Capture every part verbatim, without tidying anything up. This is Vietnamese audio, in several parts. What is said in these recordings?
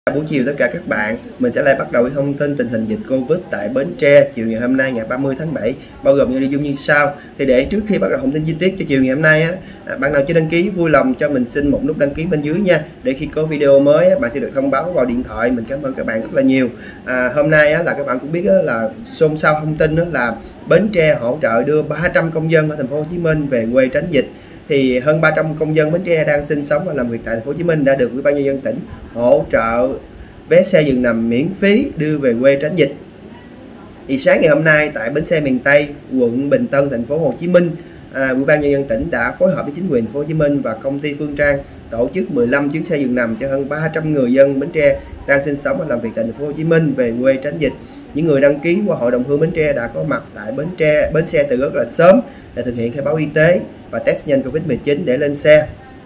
Buổi chiều tất cả các bạn, mình sẽ lại bắt đầu với thông tin tình hình dịch Covid tại Bến Tre chiều ngày hôm nay ngày ba mươi tháng bảy, bao gồm những nội dung như sau. Thì để trước khi bắt đầu thông tin chi tiết cho chiều ngày hôm nay á, à, bạn nào chưa đăng ký vui lòng cho mình xin một nút đăng ký bên dưới nha, để khi có video mới á, bạn sẽ được thông báo vào điện thoại. Mình cảm ơn các bạn rất là nhiều. À, hôm nay á, là các bạn cũng biết á, là xôn xao thông tin đó là Bến Tre hỗ trợ đưa ba trăm công dân ở thành phố Hồ Chí Minh về quê tránh dịch. Thì hơn ba trăm công dân Bến Tre đang sinh sống và làm việc tại thành phố Hồ Chí Minh đã được Ủy ban nhân dân tỉnh hỗ trợ vé xe giường nằm miễn phí đưa về quê tránh dịch. Thì sáng ngày hôm nay tại bến xe miền Tây, quận Bình Tân, thành phố Hồ Chí Minh, à, Ủy ban nhân dân tỉnh đã phối hợp với chính quyền thành phố Hồ Chí Minh và công ty Phương Trang tổ chức mười lăm chuyến xe giường nằm cho hơn ba trăm người dân Bến Tre đang sinh sống và làm việc tại thành phố Hồ Chí Minh về quê tránh dịch. Những người đăng ký qua Hội đồng hương Bến Tre đã có mặt tại Bến Tre, bến xe từ rất là sớm để thực hiện khai báo y tế và test nhanh Covid mười chín để lên xe.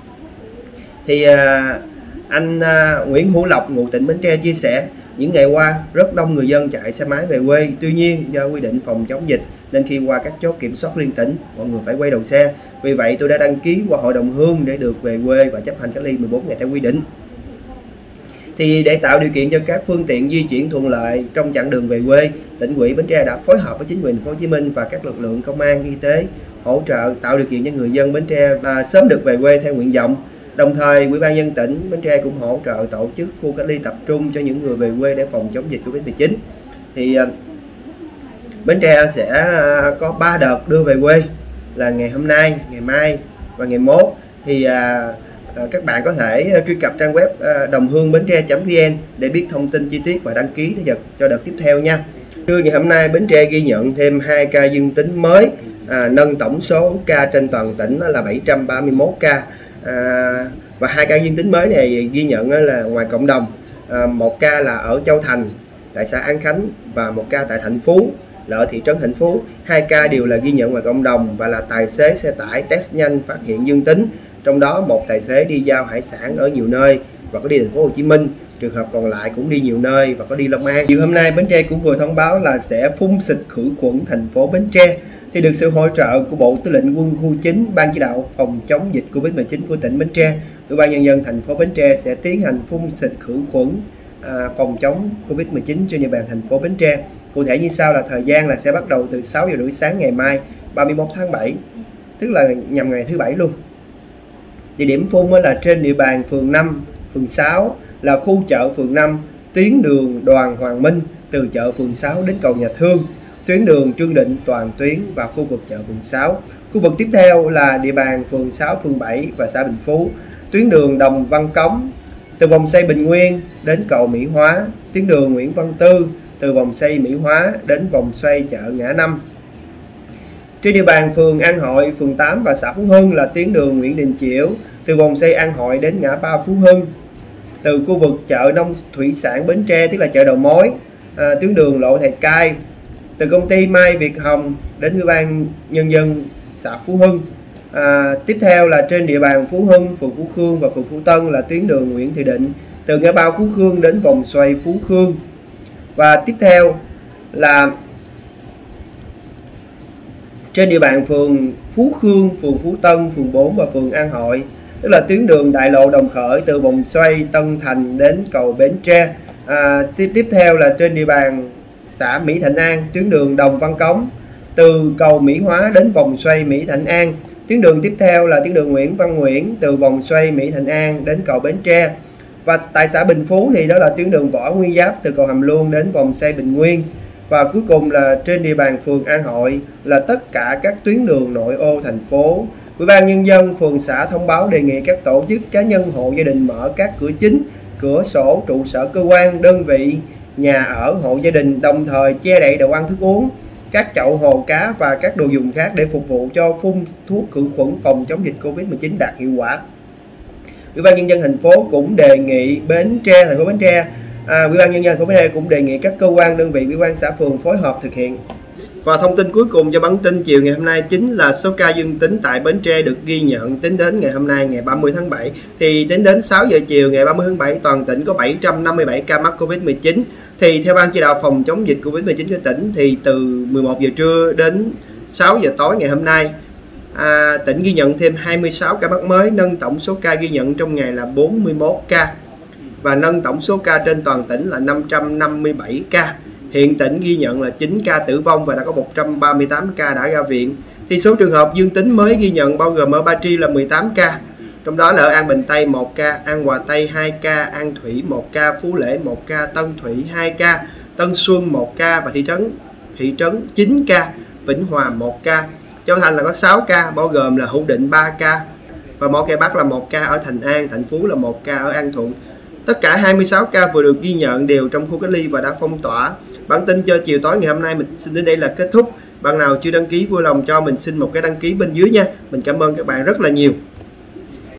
Thì à, anh à, Nguyễn Hữu Lộc, ngụ tỉnh Bến Tre chia sẻ, những ngày qua rất đông người dân chạy xe máy về quê. Tuy nhiên do quy định phòng chống dịch nên khi qua các chốt kiểm soát liên tỉnh, mọi người phải quay đầu xe. Vì vậy tôi đã đăng ký qua Hội đồng hương để được về quê và chấp hành cách ly mười bốn ngày theo quy định. Thì để tạo điều kiện cho các phương tiện di chuyển thuận lợi trong chặng đường về quê, tỉnh ủy Bến Tre đã phối hợp với chính quyền thành phố Hồ Chí Minh và các lực lượng công an, y tế hỗ trợ tạo điều kiện cho người dân Bến Tre và sớm được về quê theo nguyện vọng. Đồng thời, Ủy ban nhân dân tỉnh Bến Tre cũng hỗ trợ tổ chức khu cách ly tập trung cho những người về quê để phòng chống dịch Covid mười chín. Thì Bến Tre sẽ có ba đợt đưa về quê là ngày hôm nay, ngày mai và ngày mốt. Thì à, các bạn có thể truy cập trang web à, đồng hương bến tre chấm vn để biết thông tin chi tiết và đăng ký cho đợt tiếp theo nha. Trưa ngày hôm nay, Bến Tre ghi nhận thêm hai ca dương tính mới, à, nâng tổng số ca trên toàn tỉnh là bảy trăm ba mươi mốt ca. À, và hai ca dương tính mới này ghi nhận là ngoài cộng đồng, à, một ca là ở Châu Thành tại xã An Khánh và một ca tại Thạnh Phú là ở thị trấn Thạnh Phú. Hai ca đều là ghi nhận ngoài cộng đồng và là tài xế xe tải test nhanh phát hiện dương tính, trong đó một tài xế đi giao hải sản ở nhiều nơi và có đi thành phố Hồ Chí Minh, trường hợp còn lại cũng đi nhiều nơi và có đi Long An. Chiều hôm nay Bến Tre cũng vừa thông báo là sẽ phun xịt khử khuẩn thành phố Bến Tre. Thì được sự hỗ trợ của Bộ Tư lệnh Quân khu chín, Ban chỉ đạo phòng chống dịch Covid mười chín của tỉnh Bến Tre, Ủy ban nhân dân thành phố Bến Tre sẽ tiến hành phun xịt khử khuẩn à, phòng chống Covid mười chín trên địa bàn thành phố Bến Tre. Cụ thể như sau là thời gian là sẽ bắt đầu từ sáu giờ rưỡi sáng ngày mai ba mươi mốt tháng bảy, tức là nhằm ngày thứ bảy luôn. Địa điểm phun là trên địa bàn phường năm, phường sáu là khu chợ phường năm, tuyến đường Đoàn Hoàng Minh từ chợ phường sáu đến cầu Nhà Thương, tuyến đường Trương Định toàn tuyến và khu vực chợ phường sáu. Khu vực tiếp theo là địa bàn phường sáu, phường bảy và xã Bình Phú, tuyến đường Đồng Văn Cống từ vòng xoay Bình Nguyên đến cầu Mỹ Hóa, tuyến đường Nguyễn Văn Tư từ vòng xoay Mỹ Hóa đến vòng xoay chợ Ngã Năm. Trên địa bàn phường An Hội, phường tám và xã Phú Hưng là tuyến đường Nguyễn Đình Chiểu từ vòng xoay An Hội đến ngã ba Phú Hưng. Từ khu vực chợ nông thủy sản Bến Tre, tức là chợ đầu mối, à, tuyến đường Lộ Thầy Cai từ công ty Mai Việt Hồng đến Ủy ban nhân dân xã Phú Hưng. À, tiếp theo là trên địa bàn Phú Hưng, phường Phú Khương và phường Phú Tân là tuyến đường Nguyễn Thị Định từ ngã ba Phú Khương đến vòng xoay Phú Khương. Và tiếp theo là trên địa bàn phường Phú Khương, phường Phú Tân, phường bốn và phường An Hội, tức là tuyến đường đại lộ Đồng Khởi từ vòng xoay Tân Thành đến cầu Bến Tre. À, tiếp tiếp theo là trên địa bàn xã Mỹ Thạnh An, tuyến đường Đồng Văn Cống từ cầu Mỹ Hóa đến vòng xoay Mỹ Thạnh An. Tuyến đường tiếp theo là tuyến đường Nguyễn Văn Nguyễn từ vòng xoay Mỹ Thạnh An đến cầu Bến Tre. Và tại xã Bình Phú thì đó là tuyến đường Võ Nguyên Giáp từ cầu Hàm Luông đến vòng xoay Bình Nguyên. Và cuối cùng là trên địa bàn phường An Hội là tất cả các tuyến đường nội ô thành phố. Ủy ban nhân dân phường xã thông báo đề nghị các tổ chức, cá nhân, hộ gia đình mở các cửa chính, cửa sổ, trụ sở cơ quan, đơn vị, nhà ở, hộ gia đình, đồng thời che đậy đồ ăn thức uống, các chậu hồ cá và các đồ dùng khác để phục vụ cho phun thuốc khử khuẩn phòng chống dịch Covid mười chín đạt hiệu quả. Ủy ban nhân dân thành phố cũng đề nghị Bến Tre, thành phố Bến Tre, à, Ủy ban nhân dân thành phố Bến Tre cũng đề nghị các cơ quan, đơn vị, ủy ban xã phường phối hợp thực hiện. Và thông tin cuối cùng cho bản tin chiều ngày hôm nay chính là số ca dương tính tại Bến Tre được ghi nhận tính đến ngày hôm nay ngày ba mươi tháng bảy. Thì tính đến sáu giờ chiều ngày ba mươi tháng bảy, toàn tỉnh có bảy trăm năm mươi bảy ca mắc Covid mười chín. Thì theo Ban chỉ đạo phòng chống dịch Covid mười chín của tỉnh thì từ mười một giờ trưa đến sáu giờ tối ngày hôm nay, à, tỉnh ghi nhận thêm hai mươi sáu ca mắc mới, nâng tổng số ca ghi nhận trong ngày là bốn mươi mốt ca. và nâng tổng số ca trên toàn tỉnh là năm trăm năm mươi bảy ca. Hiện tỉnh ghi nhận là chín ca tử vong và đã có một trăm ba mươi tám ca đã ra viện. Thì số trường hợp dương tính mới ghi nhận bao gồm ở Ba Tri là mười tám ca, trong đó là ở An Bình Tây một ca, An Hòa Tây hai ca, An Thủy một ca, Phú Lễ một ca, Tân Thủy hai ca, Tân Xuân một ca và thị trấn thị trấn chín ca, Vĩnh Hòa một ca. Châu Thành là có sáu ca, bao gồm là Hữu Định ba ca và Mỏ Cày Bắc là một ca ở Thành An, Thạnh Phú là một ca ở An Thuận. Tất cả hai mươi sáu ca vừa được ghi nhận đều trong khu cách ly và đã phong tỏa. Bản tin cho chiều tối ngày hôm nay mình xin đến đây là kết thúc. Bạn nào chưa đăng ký vui lòng cho mình xin một cái đăng ký bên dưới nha. Mình cảm ơn các bạn rất là nhiều.